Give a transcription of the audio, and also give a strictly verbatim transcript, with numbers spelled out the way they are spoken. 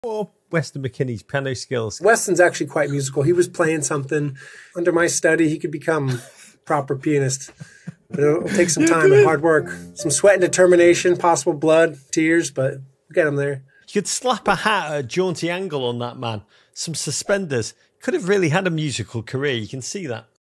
Or Weston McKennie's piano skills? Weston's actually quite musical. He was playing something under my study. He could become a proper pianist. But it'll take some time and hard work. Some sweat and determination, possible blood, tears, but we'll get him there. You could slap a hat at a jaunty angle on that man. Some suspenders. Could have really had a musical career. You can see that.